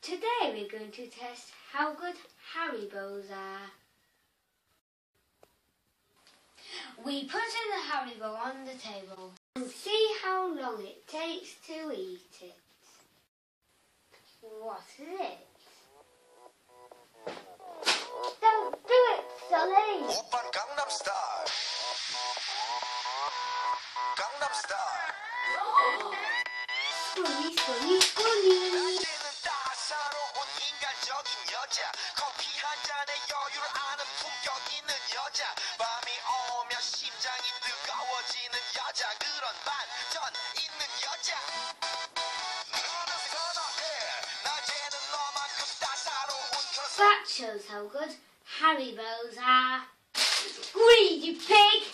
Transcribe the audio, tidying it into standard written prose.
Today we're going to test how good Haribos are. We put the Haribo on the table and see how long it takes to eat it. What is it? Don't do it, Sully! 오빤 강남 스타일. 강남 스타일. Scully. 낮에는 따사로운 인간적인 여자. 커피 한 잔에 여유를 아는 품격 있는 여자. 밤이 오면 심장이 뜨거워지는 여자. 그런 반전 있는 여자. 너는 선호해. 낮에는 너만큼 따사로운 그런 That shows how good Haribos are. Greedy pig!